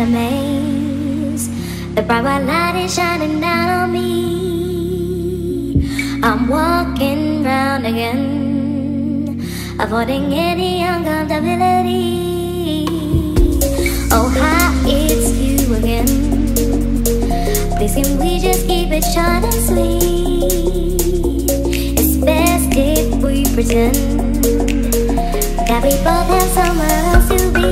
a maze. The bright white light is shining down on me. I'm walking round again, avoiding any uncomfortability. Oh, hi, it's you again. Please can we just keep it short and sweet? It's best if we pretend that we both have somewhere else to be.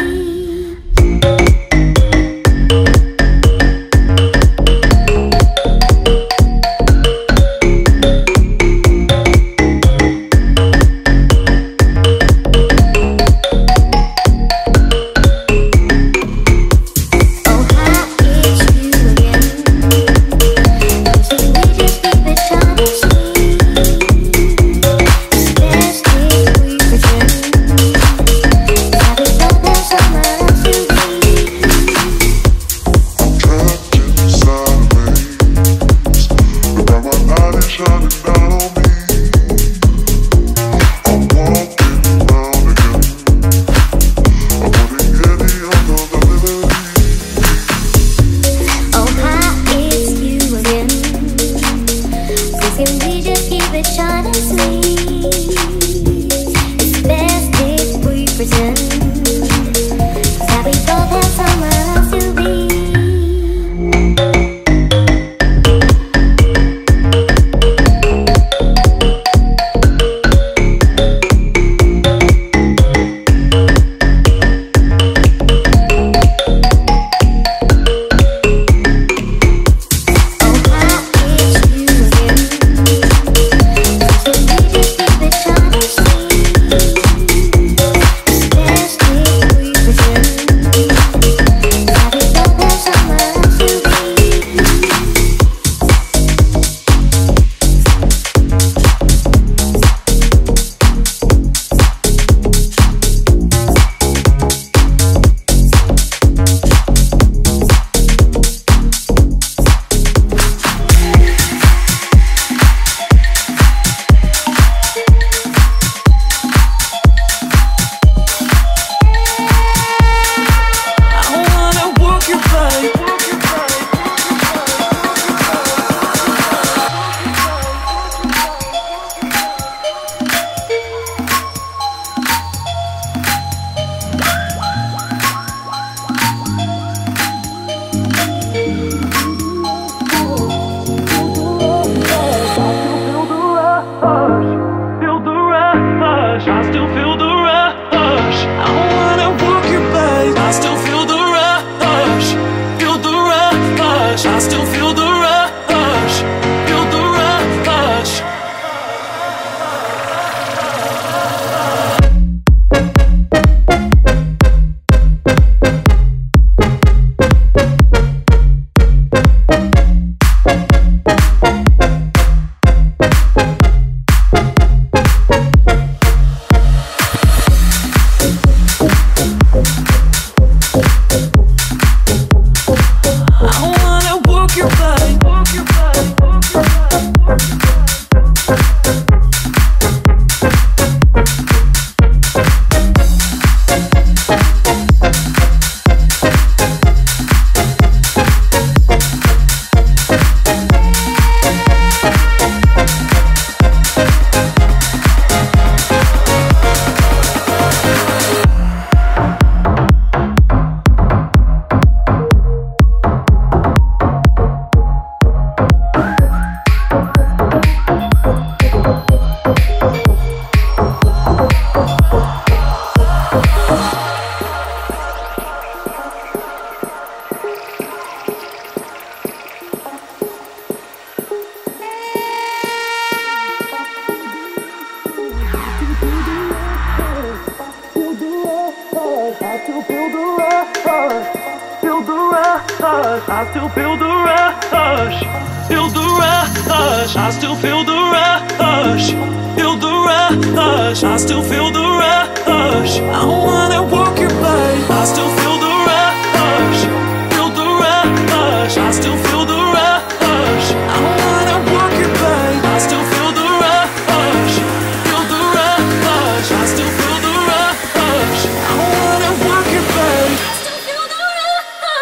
I still feel the rush, feel the rush. I still feel the rush, feel the rush. I still feel the rush. I wanna walk your body. I still feel the rush, feel the rush. I still feel the rush. I wanna walk your body. I still feel the rush, feel the rush. I still feel the rush. I wanna walk your body. I still feel the rush.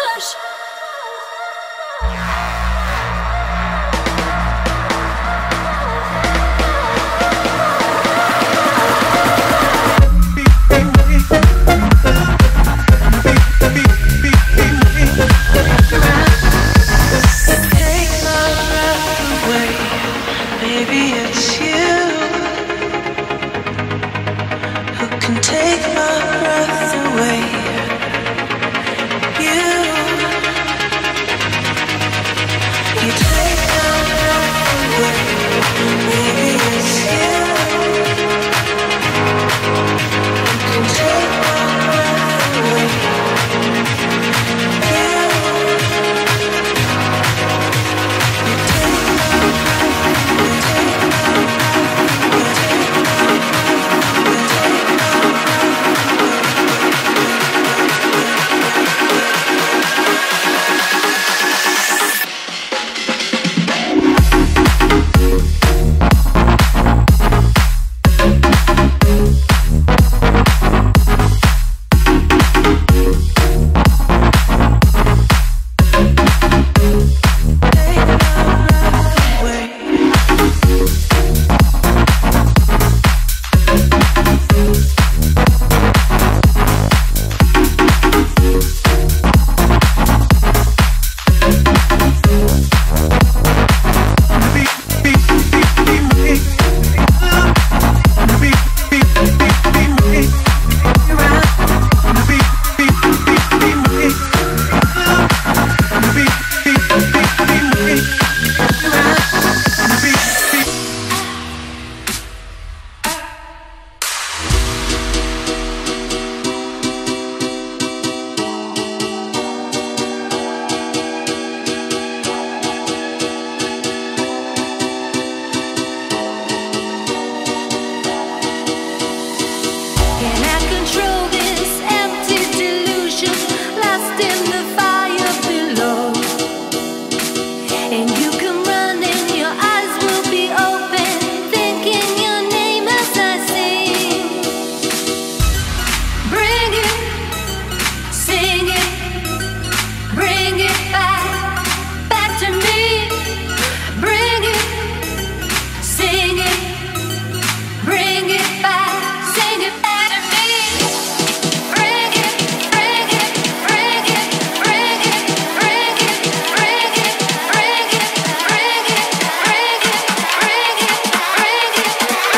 Sing it, bring it back, back to me. Bring it, sing it, bring it back, sing it back to me. Bring it, bring it, bring it, bring it, bring it, bring it, bring it, bring it, bring it, bring it, bring it,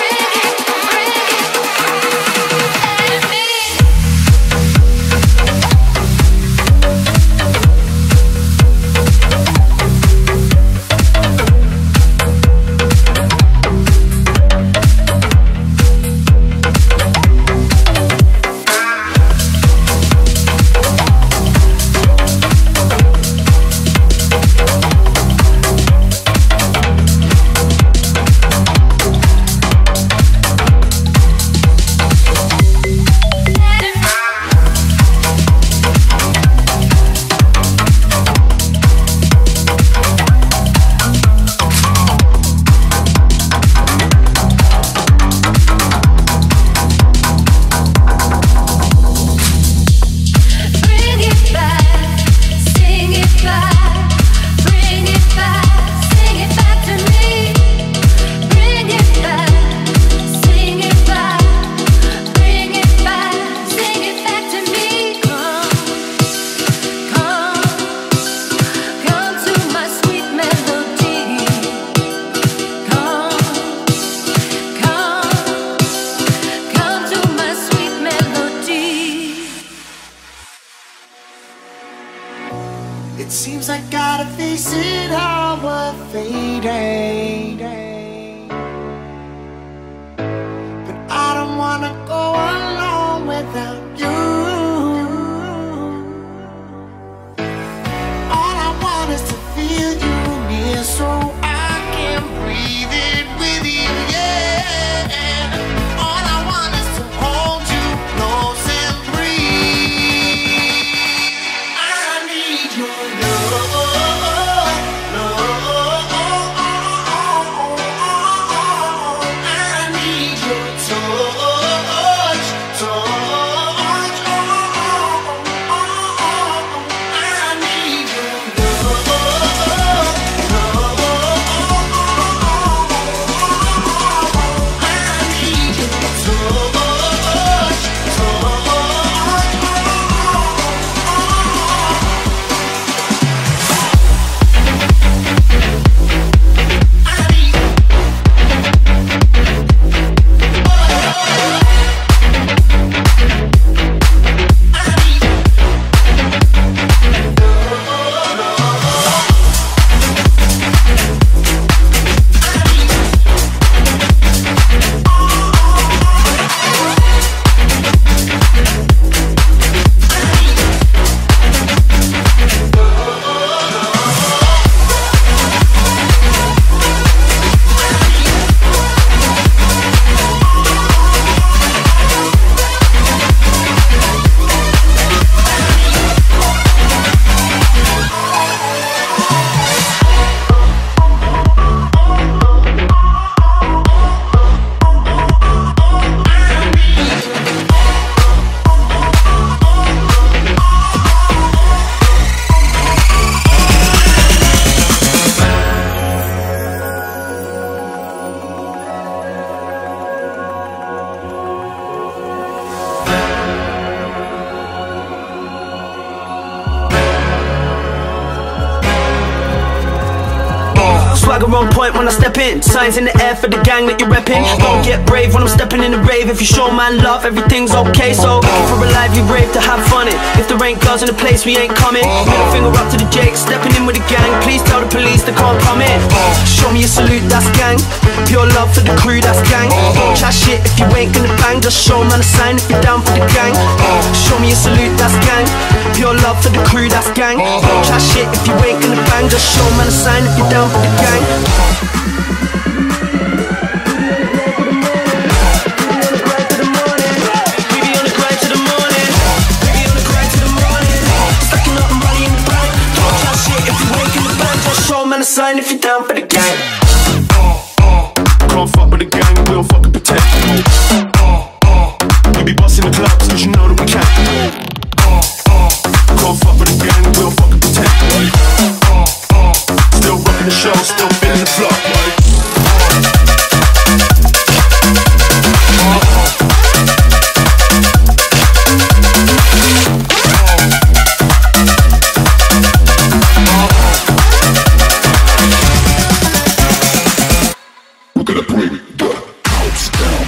It seems I gotta face it, how we're fading. But I don't wanna go alone without you. All I want is to feel you near so I can breathe it with you, yeah. All I want is to hold you close and breathe. I need your love, love. I need your touch, touch. I need your love, love. I need your touch, touch. Swagger on point when I step in. Signs in the air for the gang that you're repping. Don't get brave when I'm stepping in the rave. If you show man love, everything's okay. So looking for a lively rave to have fun in. If there ain't girls in the place, we ain't coming. Middle finger up to the Jake, stepping in with the gang. Please tell the police they can't come in. Show me a salute, that's gang. Pure love for the crew, that's gang. Don't chat shit if you ain't gonna bang. Just show man a sign if you're down for the gang. Show me a salute, that's gang. Pure love for the crew, that's gang. Don't chat shit if you ain't gonna bang. Just show man a sign if you're down for the gang. We be on the grind to the morning. Stacking up and money in the bank. Don't chat shit if you ain't in the bank. Just show man a sign if you're down for the gang. Can't fuck with the gang, we don't fucking pretend. We be busting the clubs, cause you know that we can. show, still feeling the flow. We're gonna bring the house down.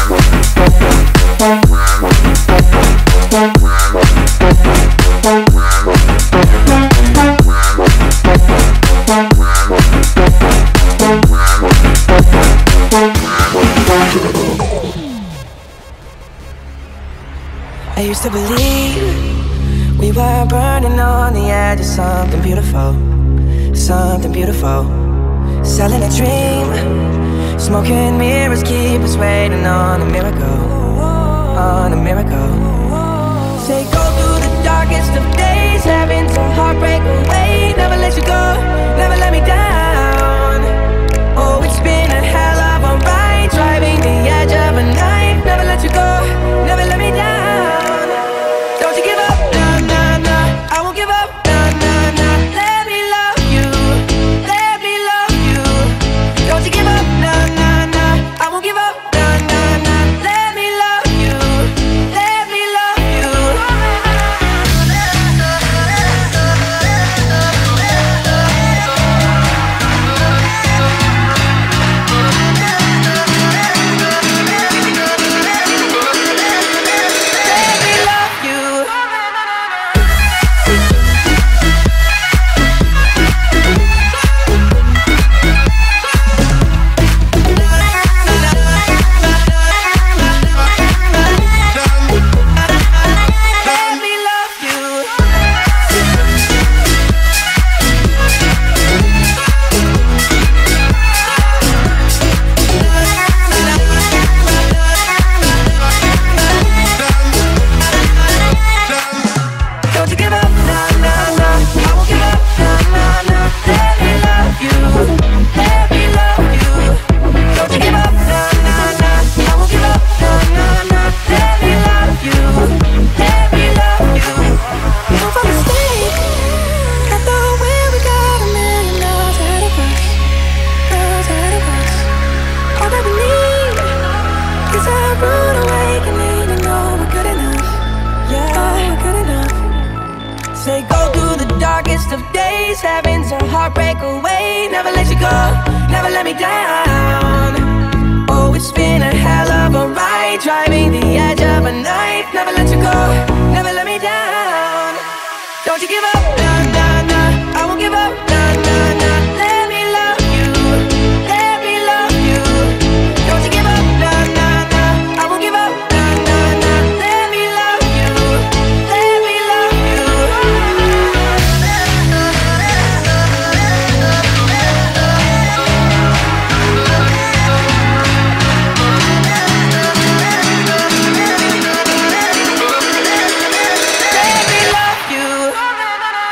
I used to believe we were burning on the edge of something beautiful, something beautiful. Selling a dream, smoking mirrors keep us waiting on a miracle, on a miracle. Say go through the darkest of days, having to heartbreak away. Never let you go, never let me down. Oh, it's been a hell of a ride, driving the edge of a knife. Never let you go, never let me down. Don't you give up, nah, nah, nah. I won't give up, nah, nah, nah. Let me love you, let me love you. Don't you give up, nah, nah, nah. I won't give up, nah, nah, nah. Let me love you, let me love you. Let me love you. Let me love you. Don't you give up, nah, nah, nah. I won't give up, nah, nah, nah. Let me love you, let me love you. Don't you give up, nah, nah, nah. I won't give up, nah, nah, nah. Let me love you, let me love you. No mistake, I thought when we got $1 million ahead of us, girls ahead of us. All that we need is a rude awakening to know we're good enough. Yeah, we're good enough. Say go through the darkest of days, having to heartbreak away. Never let you go, never let me down. Oh, it's been a hell of a ride, driving the edge of a knife. Never let you go, never let me down. Don't you give up, nah, nah, nah. I won't give up, nah, nah, nah. Let me love you, let me love you. Don't you give up, nah, nah, nah. I won't give up, nah, nah, nah. Let me love you, let me love you. Let me love you.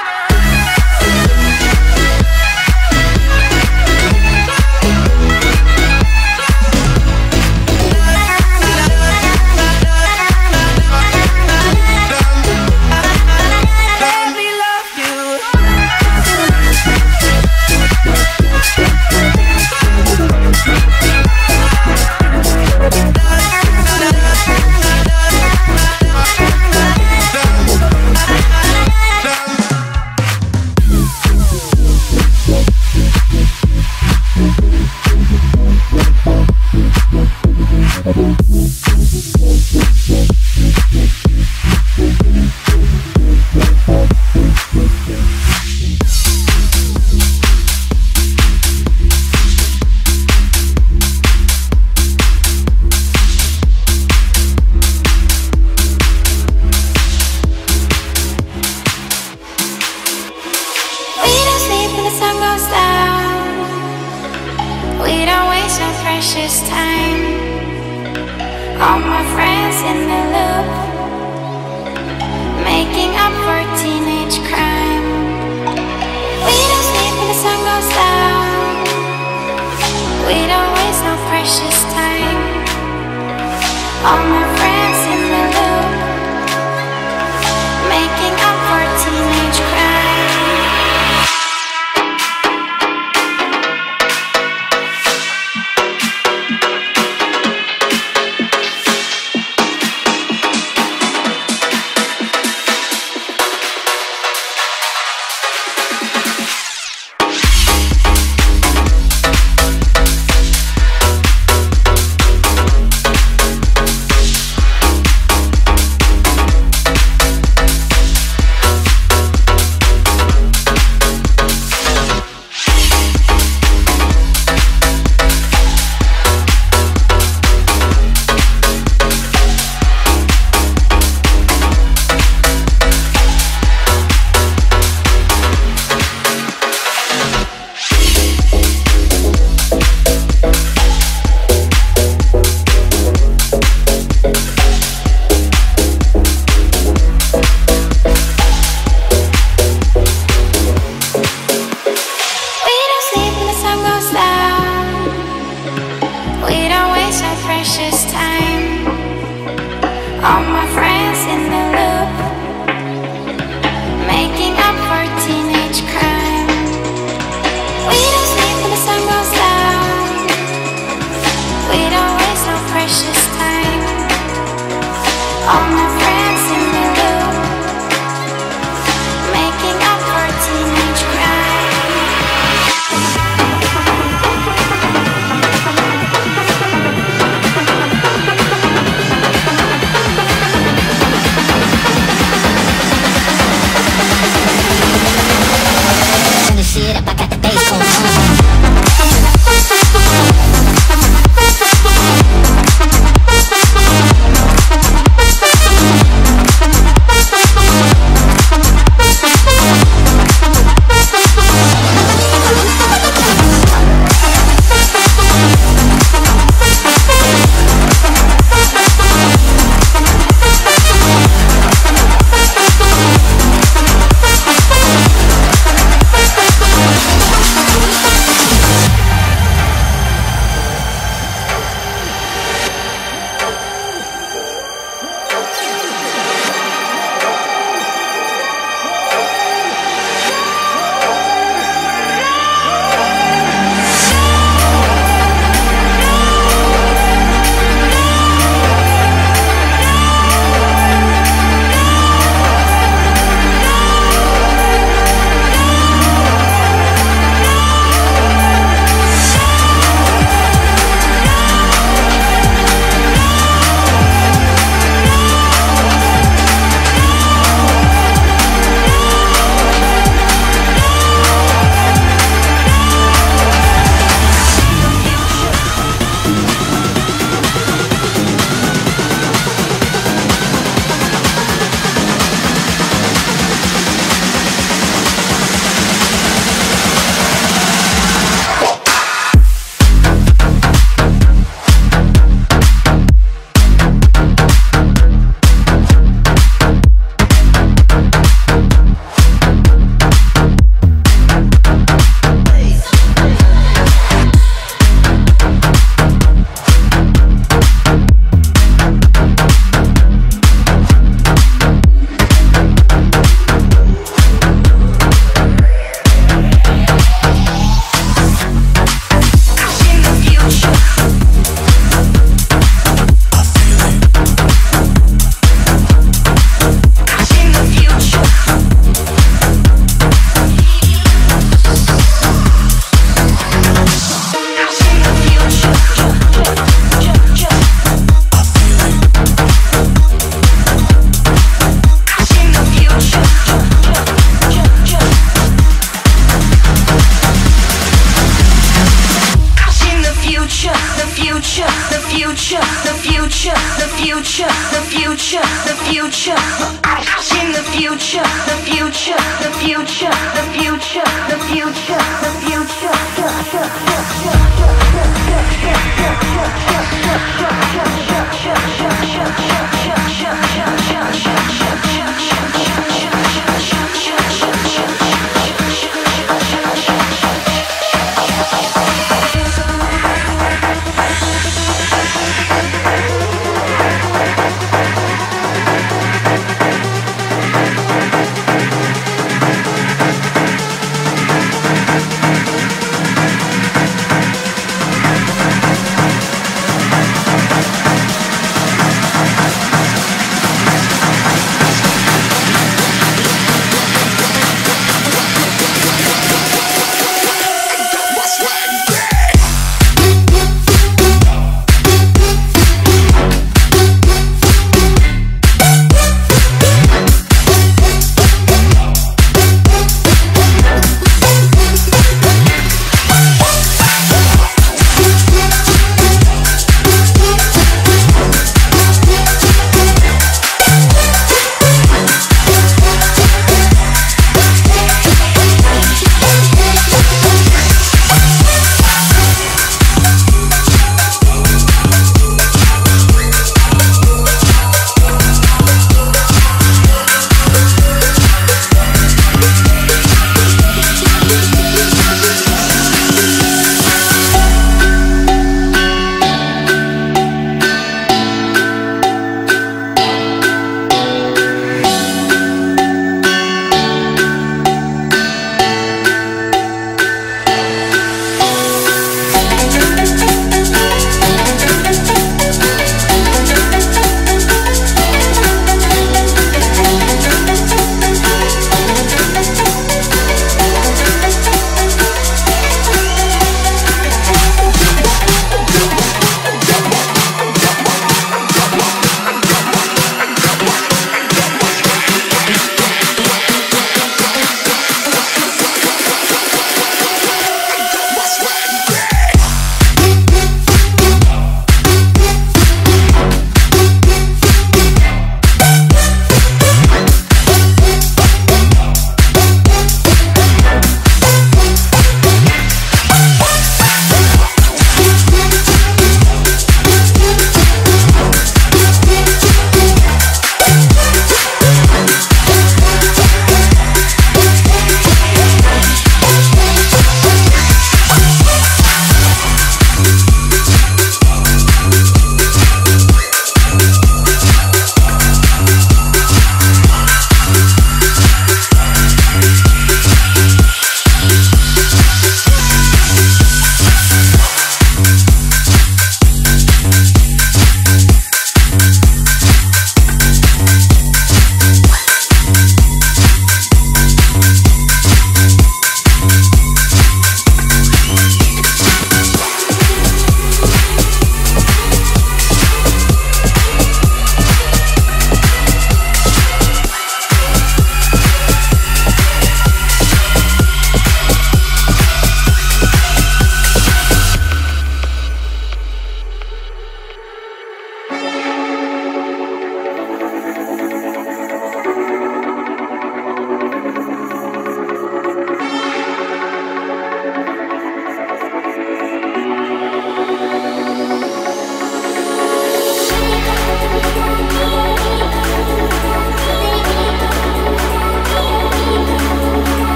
future, the future, the future, the future, the future, the future.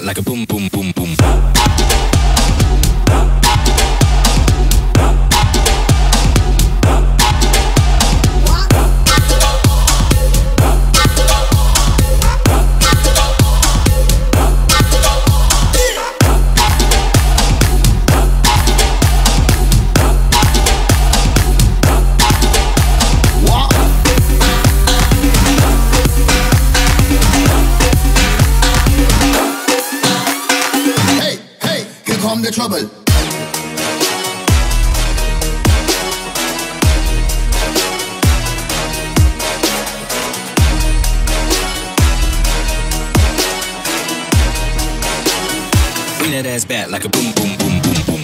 like a boom, boom, boom, boom. The trouble. Bring that ass back like a boom, boom, boom, boom, boom.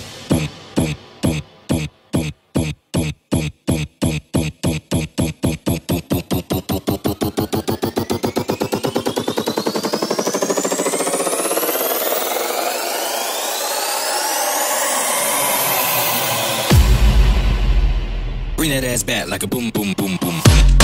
Bring that ass back like a boom, boom, boom, boom.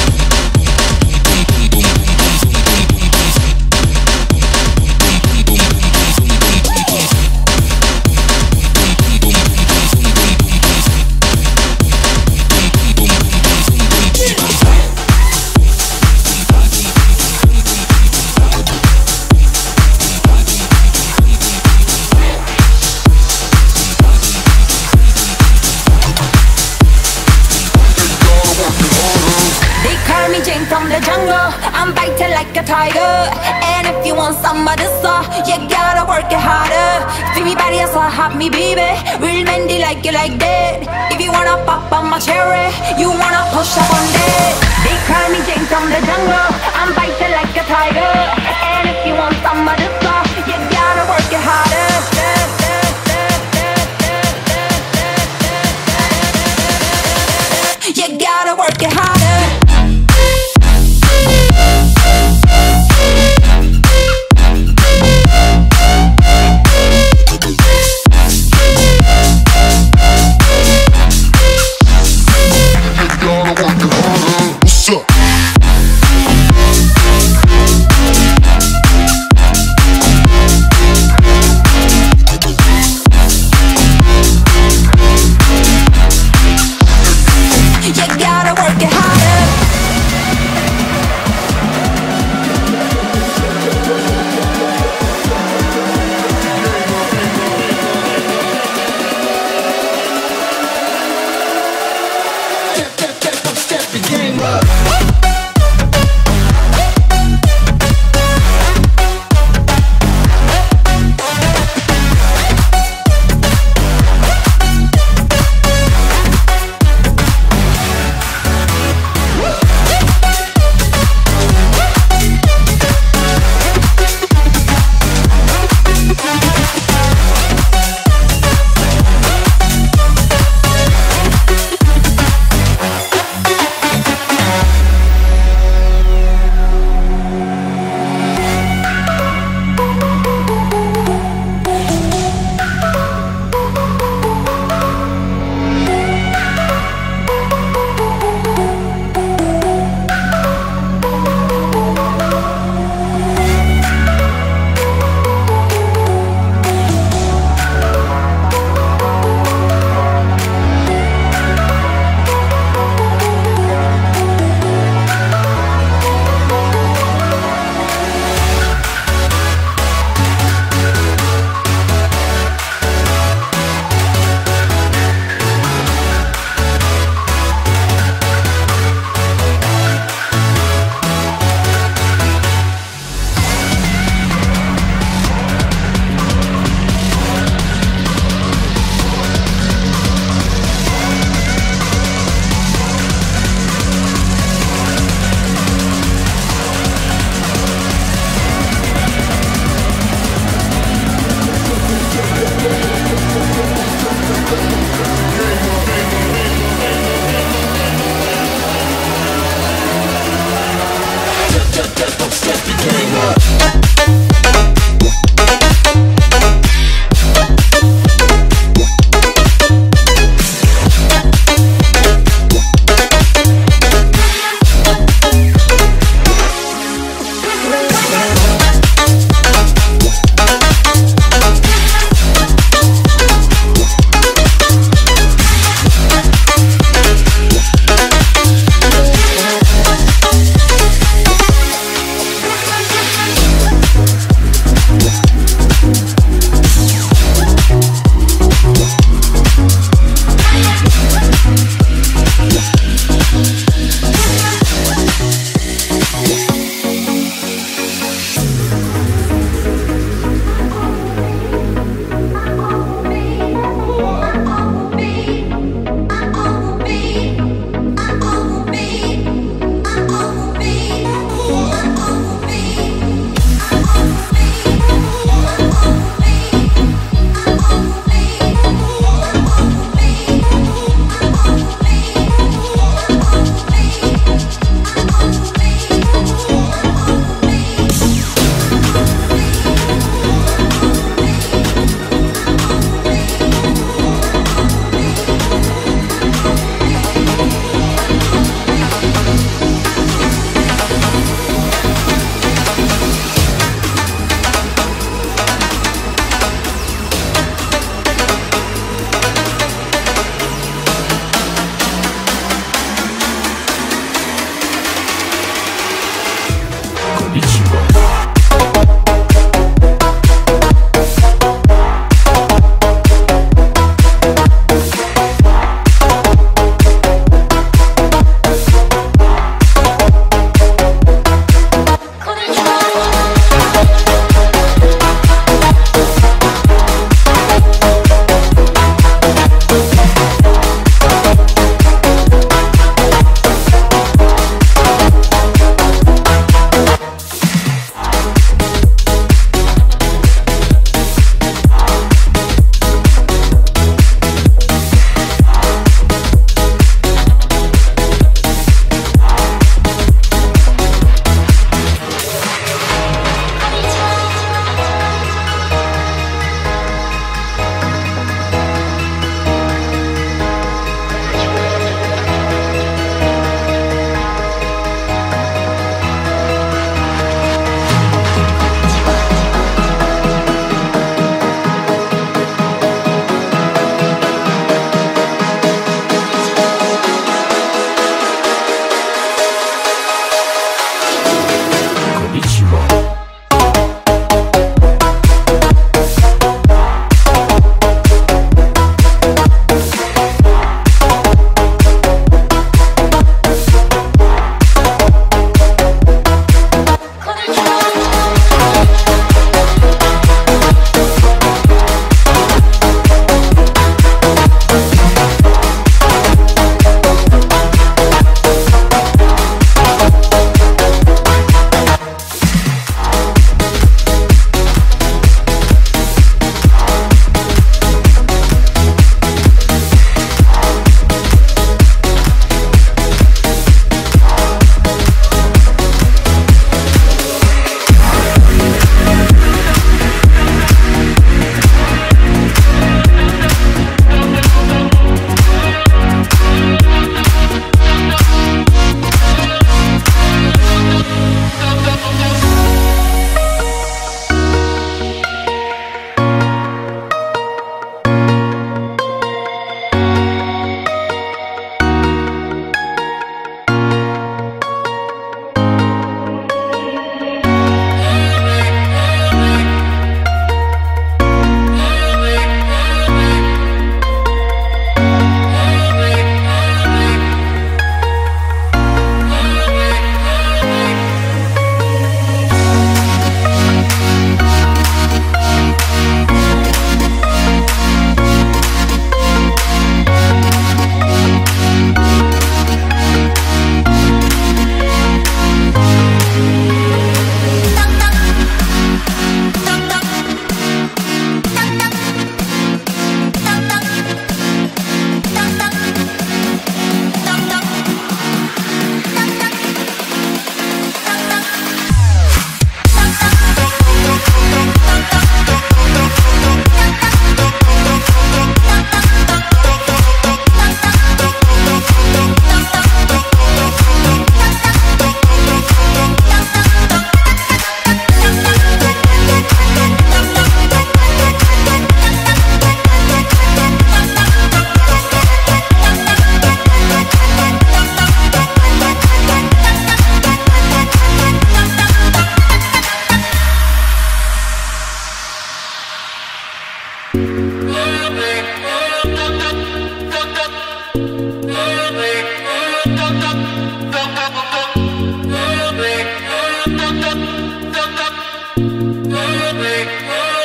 From the jungle, I'm biting like a tiger. And if you want some of this, you gotta work it harder. Feel me body, so hot me baby. Real Mendy like you like that. If you wanna pop on my cherry, you wanna push up on that. They call me Jane from the jungle, I'm biting like a tiger. And if you want some of this, you gotta work it harder. You gotta work it harder.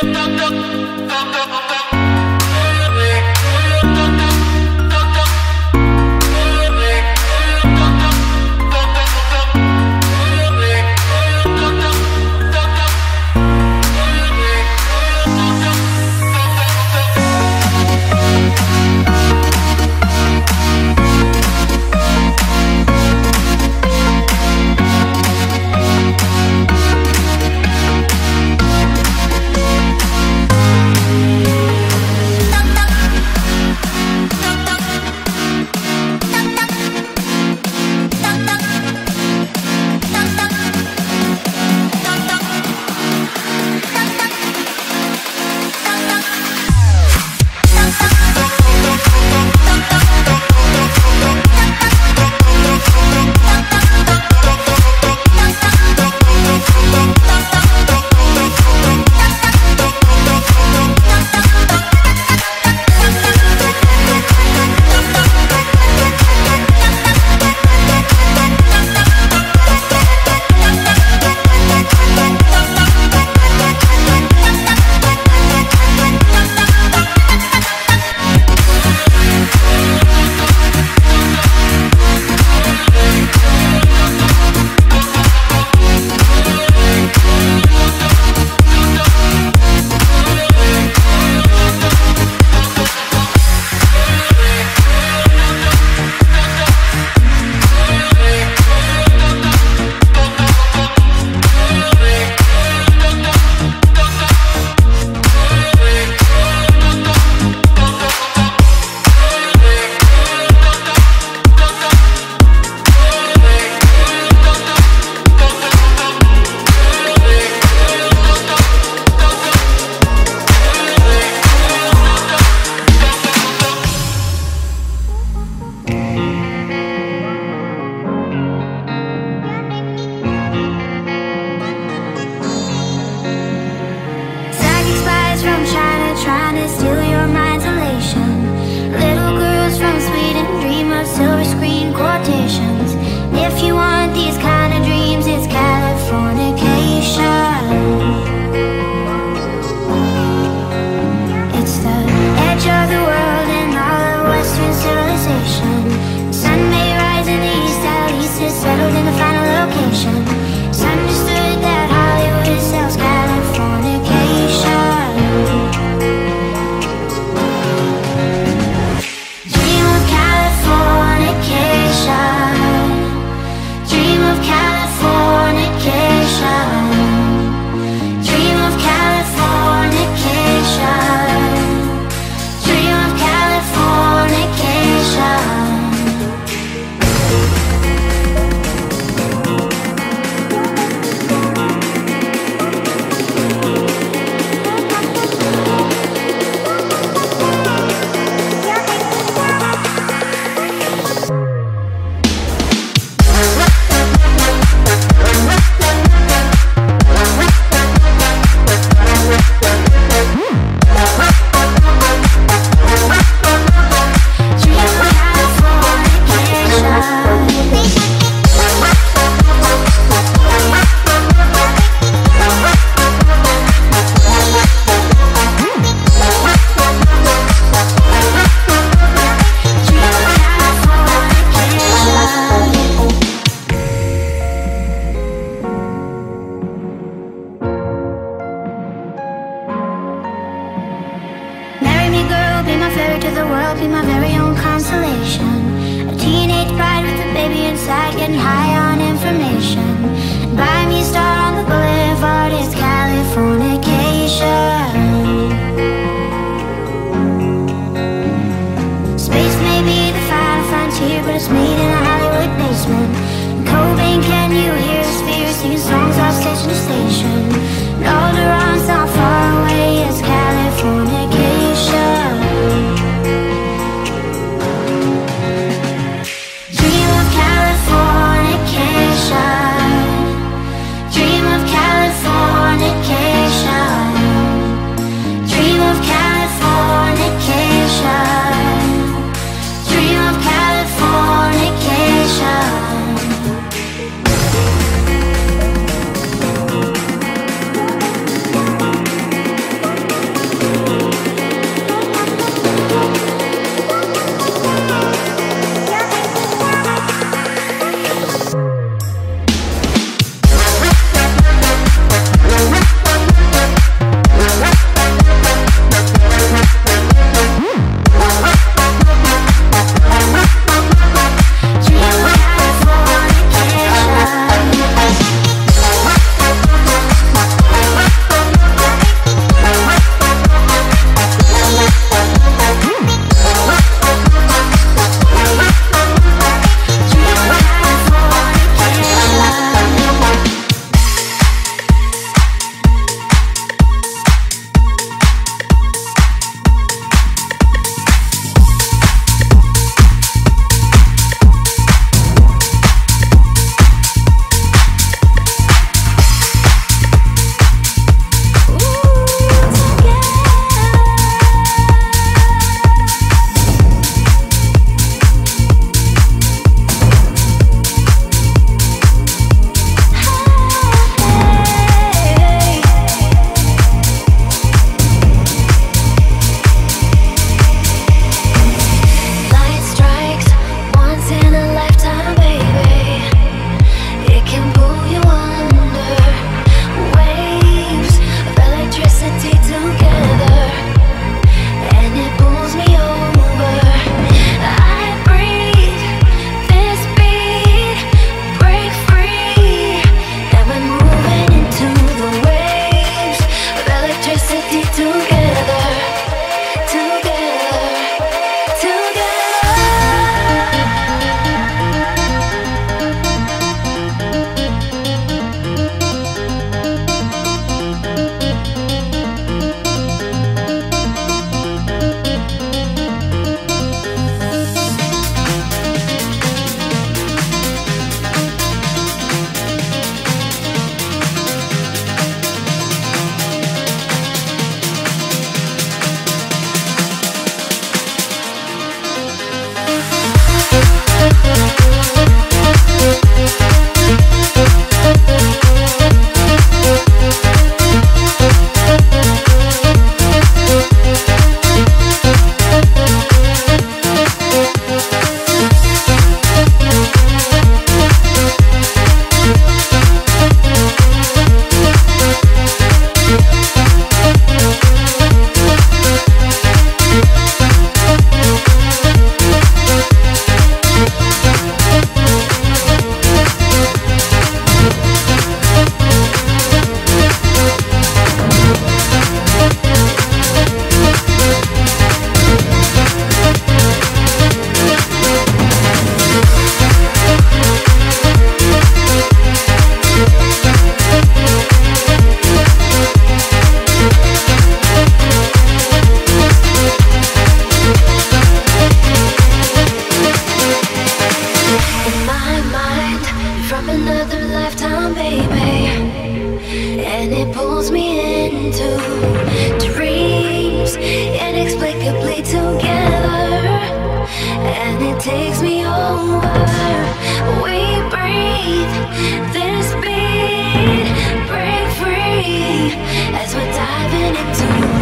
Californication.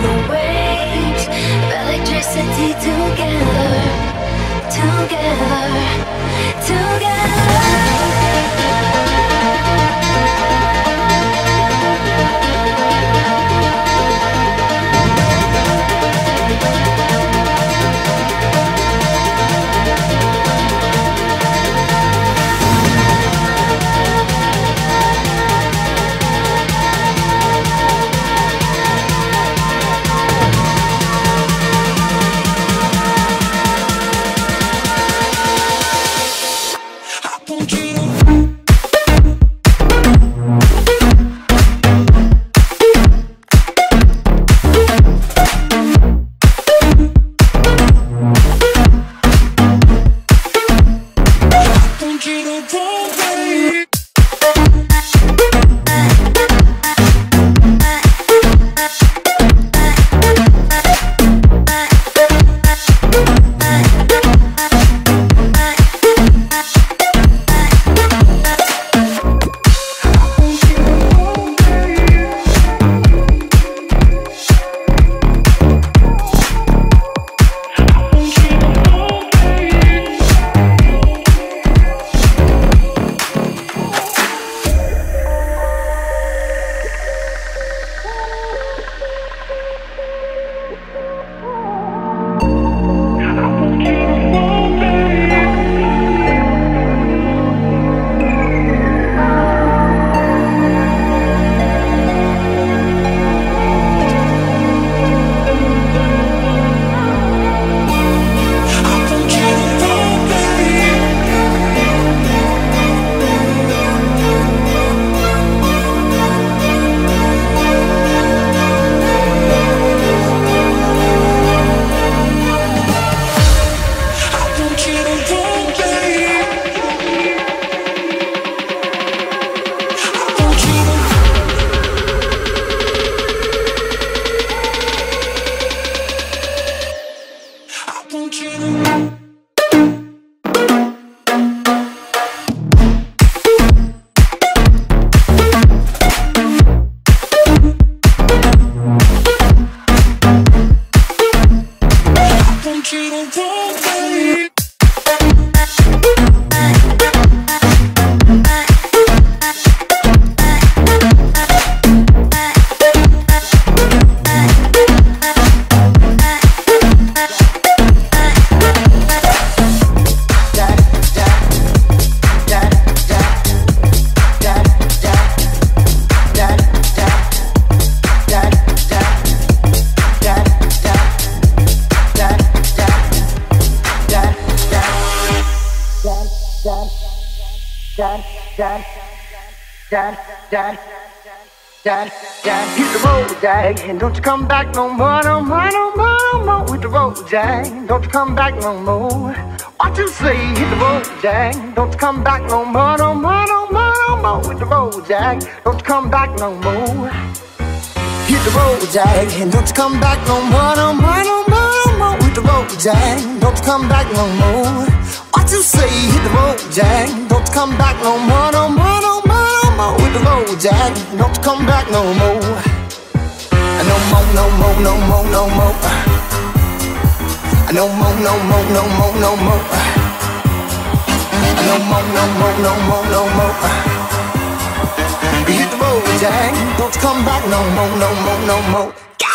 the waves of electricity together, together, together. Hit the road, Jack, and don't you come back no more, no more, no more, no more. Hit the road, Jack, don't you come back no more. What you say? Hit the road, Jack, don't you come back no more, no more, no more, no more. Hit the road, Jack, don't you come back no more. Hit the road, Jack, and don't you come back no more, no more, no more, no more. Hit the road, Jack, don't you come back no more. What you say? Hit the road, Jack, don't you come back no more, no more, no more, no more. Hit the road, Jack, don't you come back no more. No more, no more, no more, no more. No more, no more, no more, no more. No more, no more, no more, no more. Hit the road, Jack, don't you come back no more, no more, no more.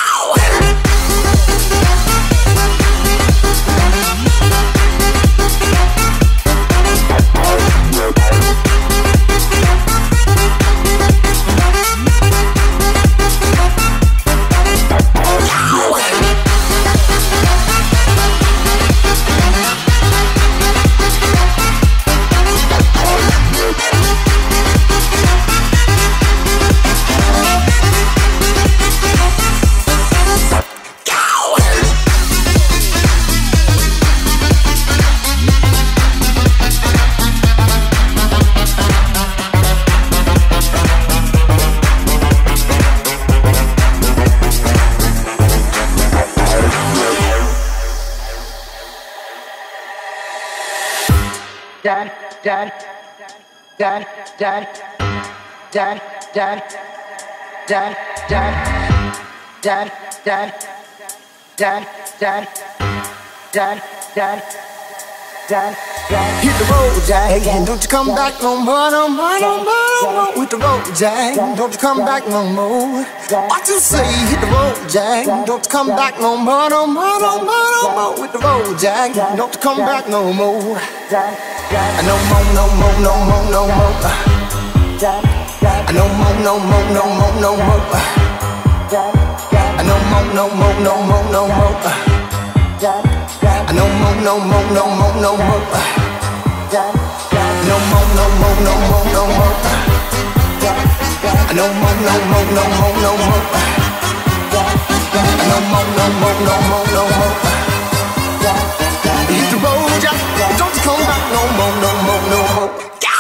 Dad, dad, dad, dad, dad, dad, dad, dad, dad. Hit the road, Jack, and don't you come back no more, no more, no more, no more. With the road, Jack, don't you come back no more. What you say? Hit the road, Jack, don't you come back no more, no more, no more, no more. With the road, Jack, don't you come back no more. No more, no more, no more, no more. No more, no more, no more, no more. No more, no more, no more, no more. No more, no more, no more, no more. No more, no more, no more, no more. No more, no more, no more, no more. No more, no more, no more, no more. Hit the road, Jack, don't you come back no more, no more, no more.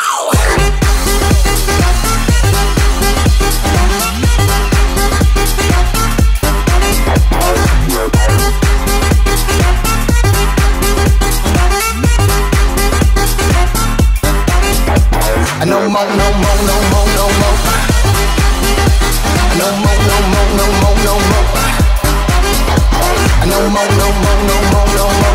No more, no more, no more, no more. No more, no more, no more, no more. No more, no more, no more, no more.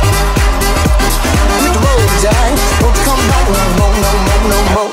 Hit the road, Jack, don't you come back no more, no more, no more.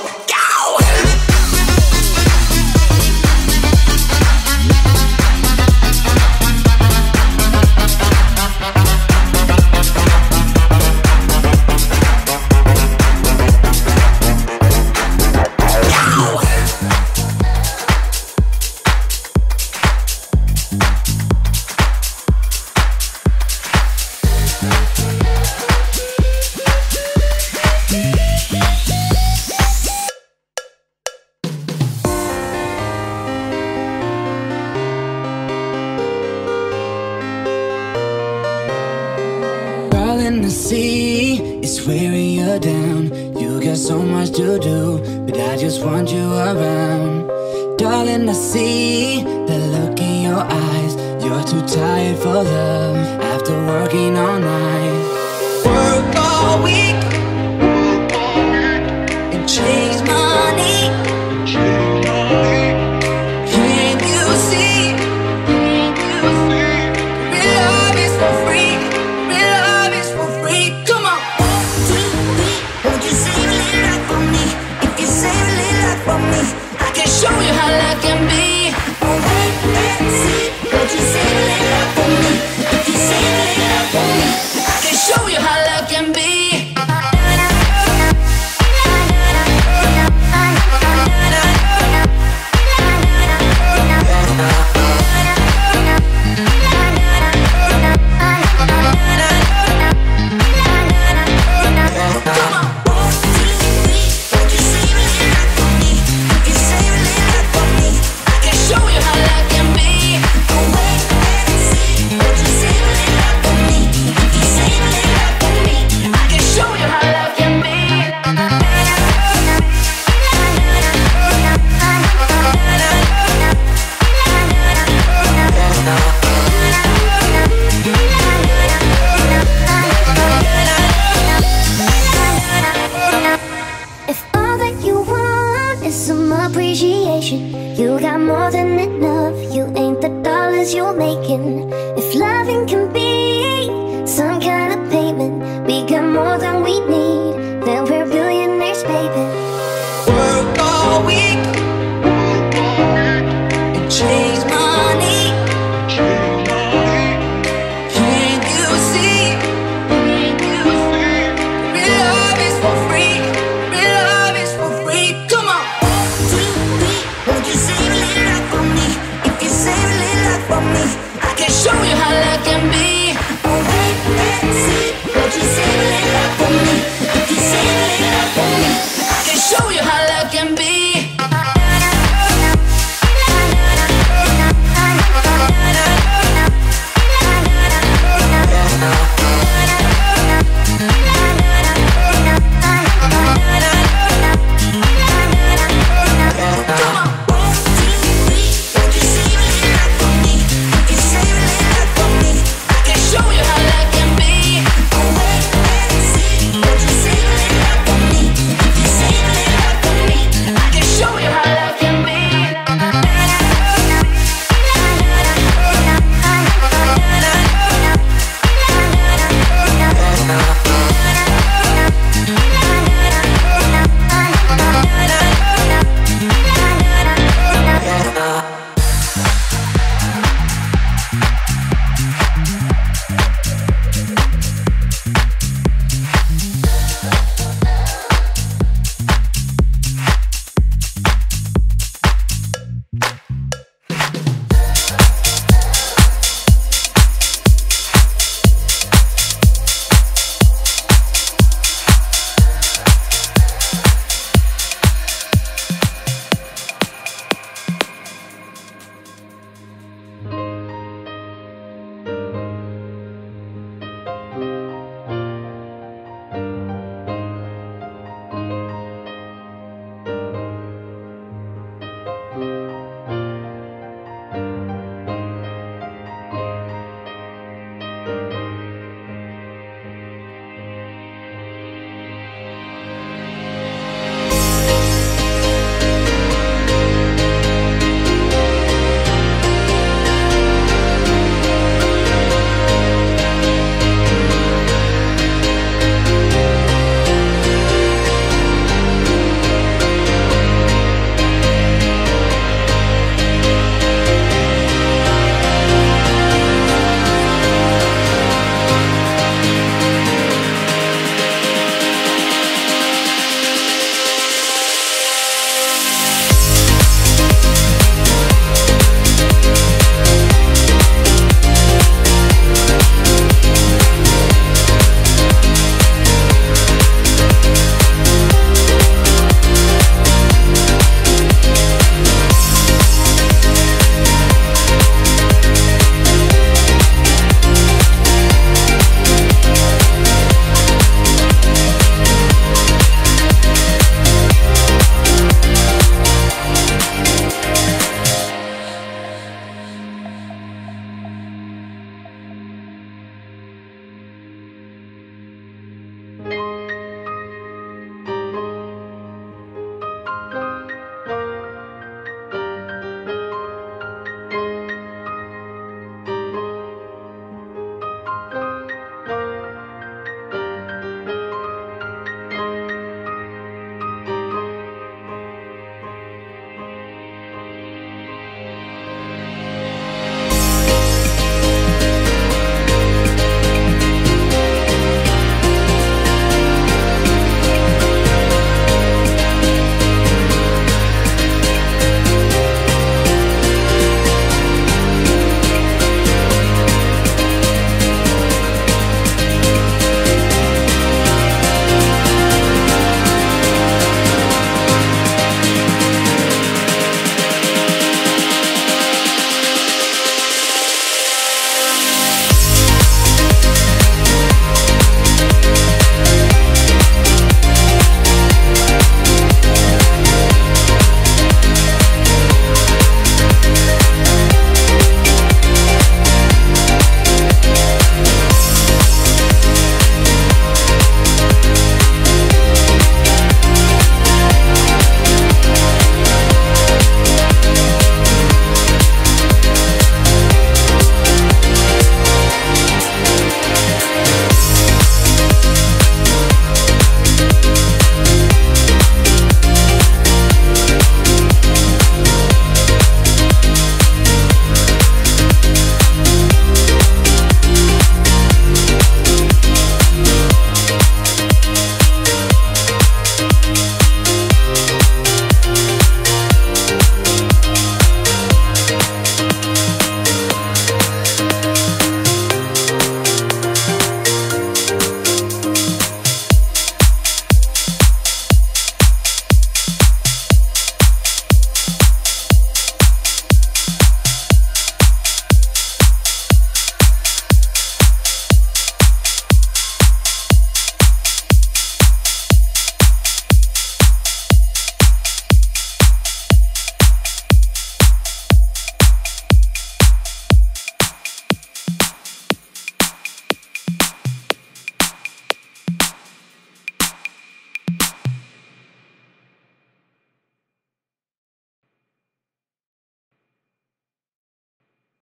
The sea is wearing you down. You got so much to do, but I just want you around. Darling, I see the look in your eyes. You're too tired for love after working all night. Work all week and chase money. Can't you see? Real love is for free. Show you how love can be. Oh wait and see. Won't you say a little love for me? If you say a little love for me, I can show you how love can be. You got more than enough. You ain't the dollars you're making. If loving can be some kind of payment,